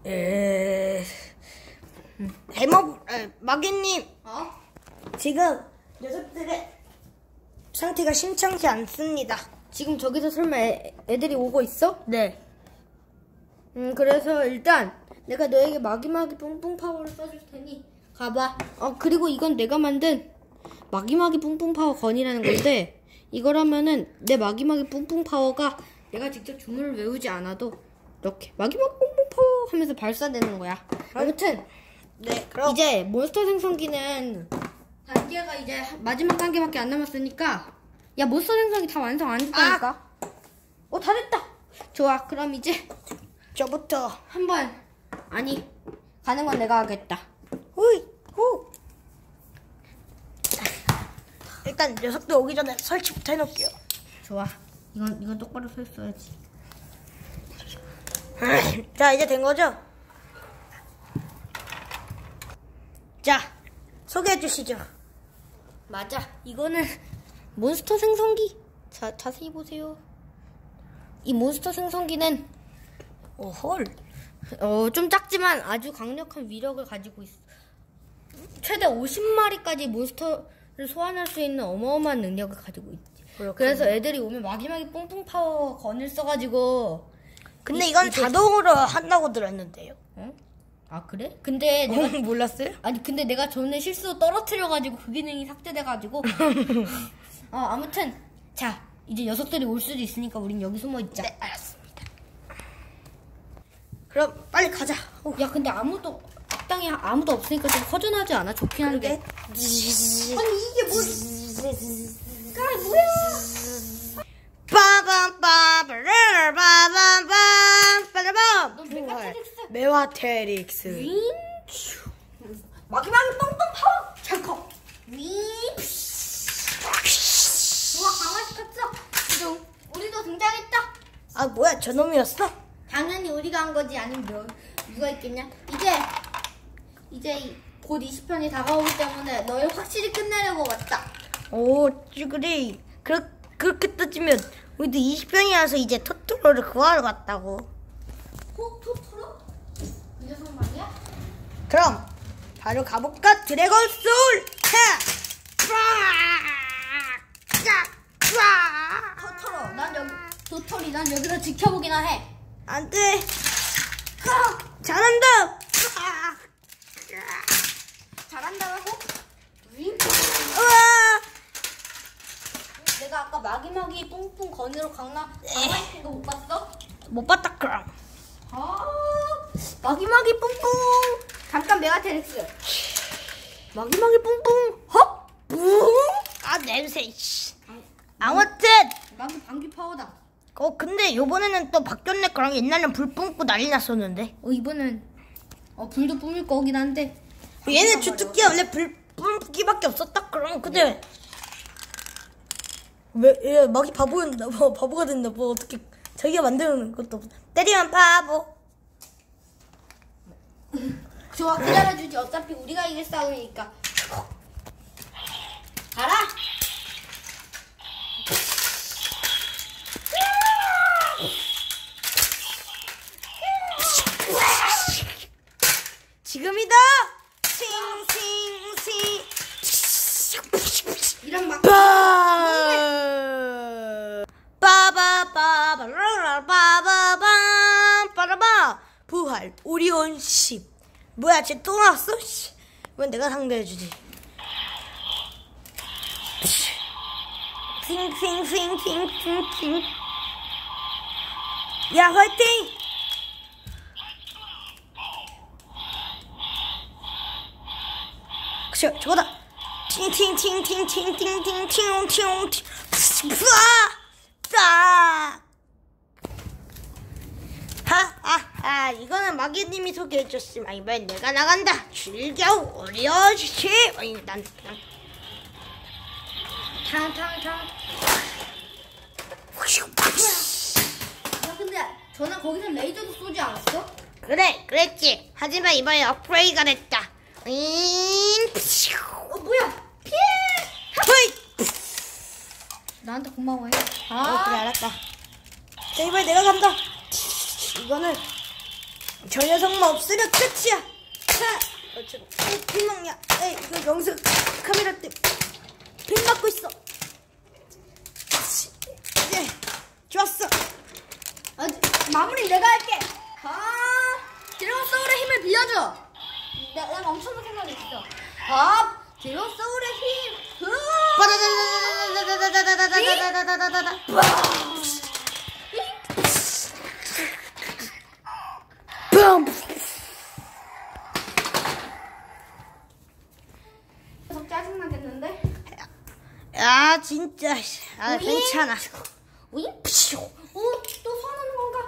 마귀님. 지금 녀석들의 상태가 심상치 않습니다. 지금 저기서 설마 애들이 오고 있어? 네. 그래서 일단 내가 너에게 마기마기 뿡뿡 파워를 써줄 테니 가봐. 그리고 이건 내가 만든 마기마기 뿡뿡 파워 건이라는 건데 이걸 하면은 내 마기마기 뿡뿡 파워가 내가 직접 주문을 외우지 않아도 이렇게 마기마기 뿡뿡 파워 하면서 발사되는 거야. 아무튼 네. 그럼 이제 몬스터 생성기는 단계가 이제 마지막 단계밖에 안 남았으니까 야 몬스터 생성기 다 완성 안 했다니까. 다 됐다. 좋아. 그럼 이제 저부터 한번 아니 가는 건 내가 하겠다. 후. 일단 녀석들 오기 전에 설치부터 해놓을게요. 좋아. 이건 똑바로 서 있어야지. 자, 이제 된 거죠? 자, 소개해 주시죠. 맞아. 이거는 몬스터 생성기. 자세히 보세요. 이 몬스터 생성기는 헐. 좀 작지만 아주 강력한 위력을 가지고 있어. 최대 50마리까지 몬스터를 소환할 수 있는 어마어마한 능력을 가지고 있지. 그렇군요. 그래서 애들이 오면 마기마기 뿡뿡 파워 건을 써가지고. 근데 이건 자동으로 한다고 들었는데요. 그래? 근데 내가 몰랐어요? 아니 근데 내가 전에 실수로 떨어뜨려가지고 그 기능이 삭제돼가지고. 아무튼 자 이제 녀석들이 올 수도 있으니까 우린 여기 숨어 있자. 네, 알았습니다. 그럼 빨리 가자. 야 근데 악당이 아무도 없으니까 좀 허전하지 않아? 좋긴 한데. 아니 이게 뭐야? 메가테릭스. 마기마기 뻥뻥 파워 찰컥. 좋아 강화시켰어. 우리도 등장했다. 뭐야 저놈이었어? 당연히 우리가 한 거지. 아니면 누가 있겠냐. 이제 곧 20편이 다가오기 때문에 너희 확실히 끝내려고 왔다. 쭈그리. 그렇게 따지면 우리도 20편이라서 이제 토토로를 구하러 갔다고. 토토로? 이 녀석 말이야? 그럼 바로 가볼까? 드래곤 소울! 도토리 난 여기서 지켜보기나 해. 안돼. 잘한다. 잘한다고? 우와. 내가 아까 마기마기 뿡뿡 건으로 강화시킨 거 못 봤어? 못 봤다 그럼. 마기마기 뿡뿡. 잠깐 메가테릭스. 마기마기 뿡뿡. 헉? 뿡? 냄새. 아무튼 마기 방귀 파워다. 근데 요번에는 또 바뀌었네. 그럼 옛날엔 불 뿜고 난리 났었는데. 이번엔 불도 뿜을 거긴 한데. 얘네 주특기가 원래 불 뿜기밖에 없었다 그럼. 근데 왜 막이 바보였나? 바보가 됐나? 어떻게 자기가 만드는 것도 없어. 때리면 바보. 좋아 기다려주지. 어차피 우리가 이길 싸움이니까. 가라. 지금이다. 이런 막. 빠바바 부활 오리온 10. 뭐야 쟤 또 나왔어? 이건 내가 상대해주지. 핑. 야 화이팅. 저거다. 이거는 마귀님이 소개해줬으면 이번엔 내가 나간다. 즐겨 오려주시. 난 탕탕탕. 근데 저는 거기서 레이저도 쏘지 않았어? 그랬지. 하지만 이번에 업그레이드가 됐다. 뭐야? 피해! 호이! 나한테 고마워해. 그래 알았다. 자 이번에 내가 간다. 이거는 저 녀석만 없으면 끝이야. 자, 빈 먹냐? 에이, 이거 영상 카메라 때문에 빈 맞고 있어. 이제 좋았어. 마무리 내가 할게. 드래곤 소울의 힘을 빌려줘. 내가 엄청난 생각이 있어. 드래곤 소울의 힘. 계속 짜증나겠는데? 야, 진짜. 괜찮아. 또 화나는 건가?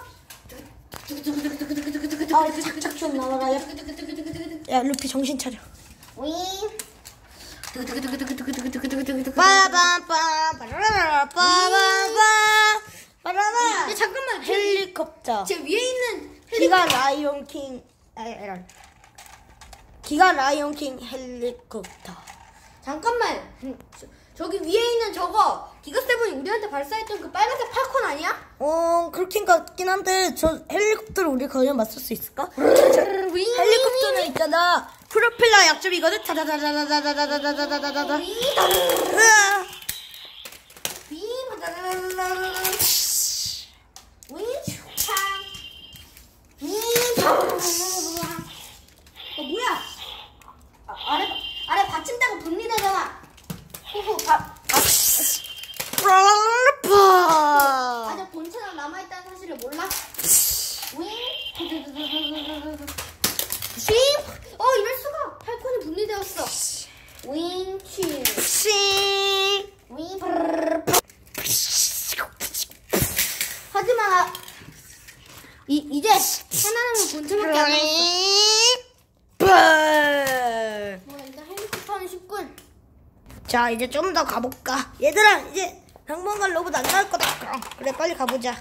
착착 좀 나와라. 야, 루피 정신 차려. 야, 잠깐만. 헬리콥터. 제 위에 있는 기가 라이온킹. 기가 라이온킹 헬리콥터. 잠깐만. 저기 위에 있는 저거 기가세븐이 우리한테 발사했던 그 빨간색 팔콘 아니야? 그렇긴 같긴 한데 저 헬리콥터를 우리 과연 맞설 수 있을까? 헬리콥터는 있잖아. 프로펠러 약점이거든. 다다다다다다다다다다다다다. 뭐야? 아래 받침대가 분리되잖아. 아직 본체는 남아있다는 사실을 몰라? 이럴 수가. 팔콘이 분리되었어. 하지만 이제 하나는 본체밖에 안 남았어. 일단 헬리콥터는 쉽군. 자, 이제 좀 더 가볼까? 얘들아, 이제 당분간 로봇 안 나올 거다. 그래, 빨리 가보자.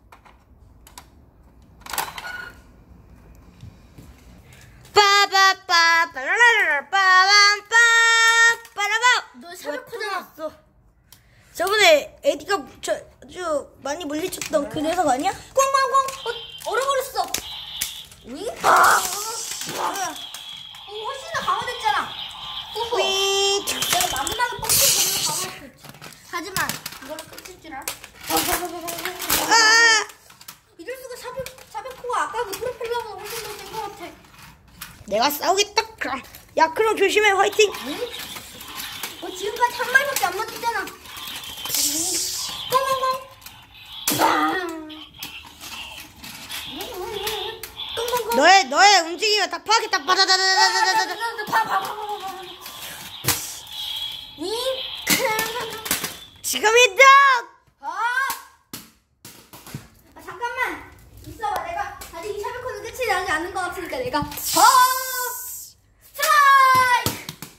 너 샤르크잖아. 저번에 에디가 아주 많이 물리쳤던 그 녀석 아니야? 꽝꽝꽝. 얼어버렸어. 훨씬 더 강화됐잖아. 내가 마지막에 뻥뻥 보면 강화됐지. 하지만 이걸로 끝일 줄 알아? 이럴 수가. 샤베코가 아까 그 프로펠러보다 훨씬 더 센 것 같아. 내가 싸우겠다. 야, 그럼 조심해. 화이팅. 지금까지 한 마리밖에 안 맞았잖아. 꽝꽝꽝. 너의 움직임을 다 파악했다. 바다다다다다다다. 지금이다. 잠깐만 있어봐. 내가 아직 이 샤베코는 끝이 나지 않는 것 같으니까 내가 스트라이크.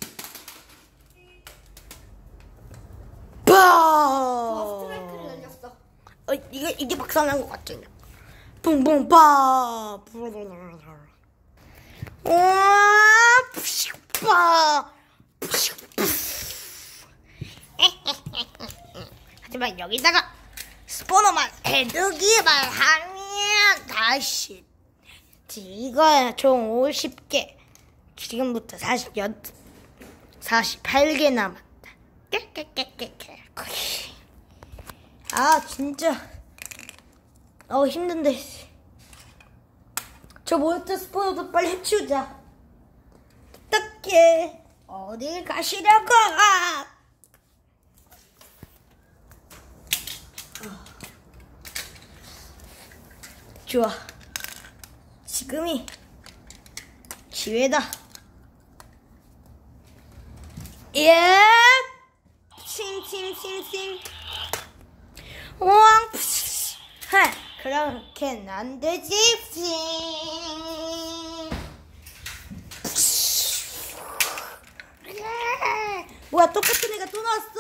스트라이크를 날렸어. 이게 박살난 것 같지? 붕붕 빠. 하지만 여기다가 스포너만 해두기만 하면 다시 이거야. 총 50개. 지금부터 48개 남았다. 진짜 힘든데. 저 몬스터 스포너도 빨리 해치우자. 어떡해. 어딜 가시려고. 좋아. 지금이 기회다. 예. 칭칭칭칭. 왕. 그렇게는 안 되지. 뭐야, 똑같은 애가 또 나왔어?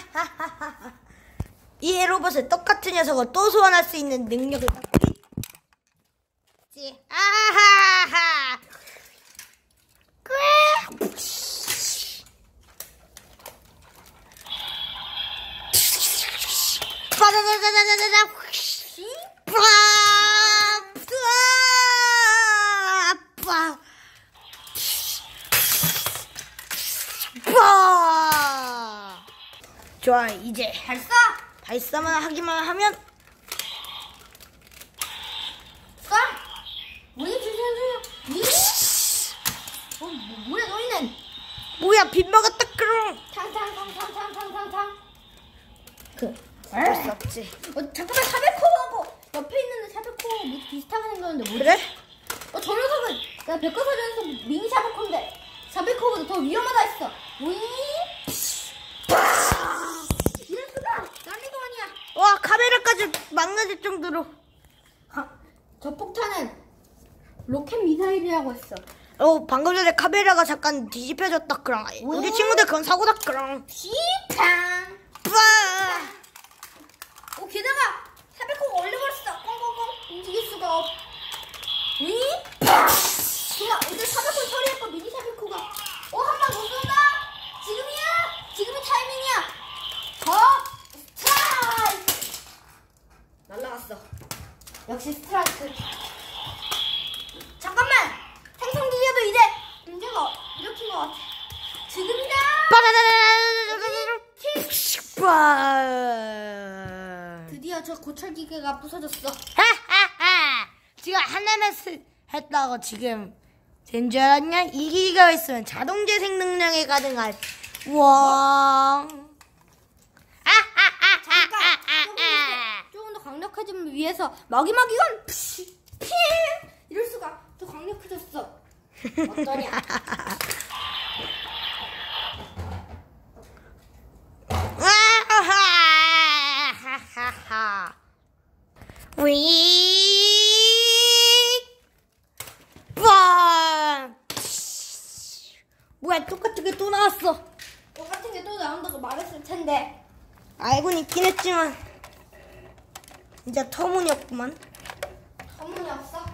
이 로봇을 똑같은 녀석을 또 소환할 수 있는 능력을 갖고 있지. 아하하. 바다다다다다다. 좋아, 이제 발사! 발사만 하기만 하면. 쏴! 뭐야, 뭐야, 너희는! 뭐야, 빗먹었다, 그럼. 탕탕탕탕탕탕탕탕. 그럴 수 없지. 잠깐만, 샤베코하고 옆에 있는 샤베코하고 뭐 비슷하게 생겼는데 뭐지? 그래? 저 녀석은 나 백과사전에서 미니 샤베코인데 샤베코보다 더 위험하다 했어. 윙! 이럴 수가! 난리도 아니야. 와, 카메라까지 망가질 정도로. 저 폭탄은 로켓 미사일이라고 했어. 방금 전에 카메라가 잠깐 뒤집혀졌다, 그럼. 우리 친구들 그건 사고다, 그럼. 시탕! 뿌아! 게다가 샤베코가 얼려버렸어. 꽁꽁꽁 움직일 수가 없. 윙! 좋아, 이제 샤베코 처리할 거 미니 샤베코가. 한 방 못 쏜다. 지금이야. 지금이 타이밍이야. 스트라이크. 날라갔어. 역시 스트라이크. 잠깐만. 생성기계도 이제 문제가 일으킨 것 같아. 지금이다. 드디어 저 고철기계가 부서졌어. 하하하! 지금 하나만 했다고 지금 된 줄 알았냐? 이 기계가 있으면 자동 재생 능력이 가능할. 우와. 잠깐. 조금 더 강력해지기 위해서 마기마기건 피 이럴 수가 더 강력해졌어. 어떠냐? 하하하. 위. 빵. 뭐야, 똑같은 게 또 나왔어. 똑같은 게 또 나온다고 말했을 텐데. 알고는 있긴 했지만 진짜 터무니없구만. 터무니없어?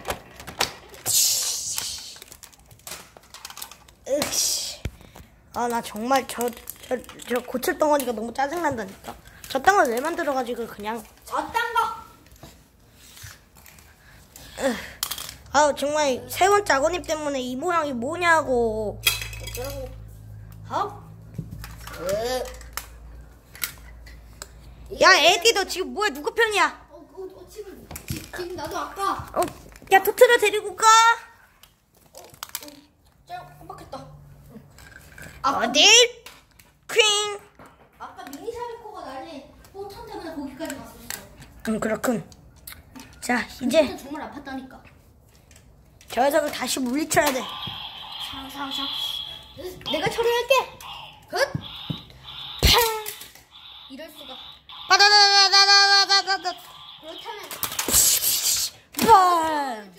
으씨. 나 정말 저 고철 덩어리가 너무 짜증난다니까. 저 땅을 왜 만들어가지고 그냥. 저딴 거. 정말 세 번째 아버님 때문에 이 모양이 뭐냐고. 어쩌라고. 야, 에디, 너 지금 뭐야? 누구 편이야? 지금 나도 아까. 야, 토트로 데리고 가. 깜빡했다. 어딜? 퀸. 아까 미니 샤베코가 날린 포탄 때문에 거기까지 왔었어. 그렇군. 자, 이제 정말 아팠다니까. 저 녀석을 다시 물리쳐야 돼. 샤샤샤. 내가 처리할게. 굿. 팡. 이럴 수가. 빠다다다다다다다다. 그렇다면. 팡.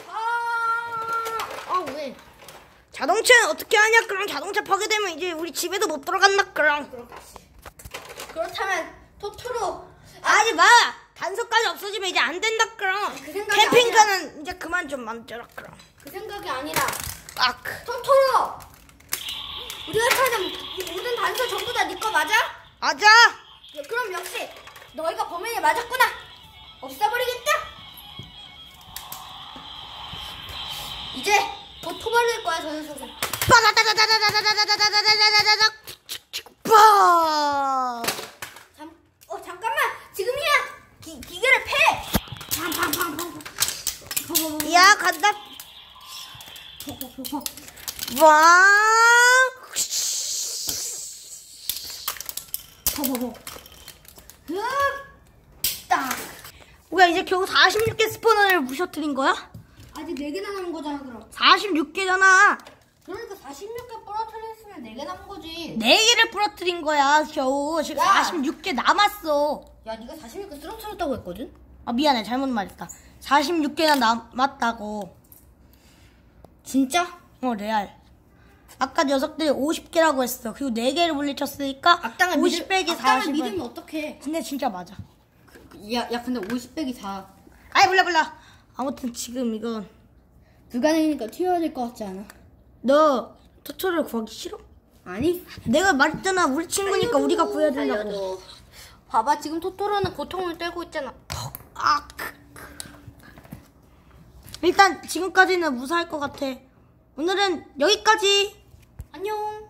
왜? 자동차는 어떻게 하냐? 그럼 자동차 파괴되면 이제 우리 집에도 못 들어간다. 그럼. 그렇다면 토토로. 하지 마. 단서까지 없어지면 이제 안 된다. 그럼. 그 생각이 캠핑카는 이제 그만 좀 만들어. 그럼. 그 생각이 아니라. 아크. 토토로. 우리가 찾은 모든 단서 전부 다 네 거 맞아? 맞아. 그럼 역시 너희가 범인이 맞았구나. 없애버리겠다. 이제 곧 토벌릴 거야 저 녀석은. 빠다다다다다다다다다다다다다다다. 빠. 잠깐만. 지금이야. 기계를 패. 팡팡팡팡. 야, 간다. 와. 딱. 뭐야, 이제 겨우 46개 스포너를 부셔뜨린 거야? 아직 4개 남은 거잖아 그럼. 46개잖아. 그러니까 46개 부러뜨렸으면 4개 남은 거지. 4개를 부러뜨린 거야, 겨우. 지금 야. 46개 남았어. 야, 네가 46개 쓰러뜨렸다고 했거든? 미안해, 잘못 말했다. 46개나 남았다고. 진짜? 레알. 아까 녀석들이 50개라고 했어. 그리고 4개를 물리쳤으니까 악당을 50 빼기 악당을 40은. 믿으면 어떡해. 근데 진짜 맞아. 야 근데 50 빼기 4. 아이, 몰라. 아무튼 지금 이건. 불가능이니까 튀어야 될 것 같지 않아? 너 토토를 구하기 싫어? 아니. 내가 말했잖아. 우리 친구니까 우리가 구해야 된다고. 봐봐, 지금 토토로는 고통을 떨고 있잖아. 일단 지금까지는 무사할 것 같아. 오늘은 여기까지. 안녕.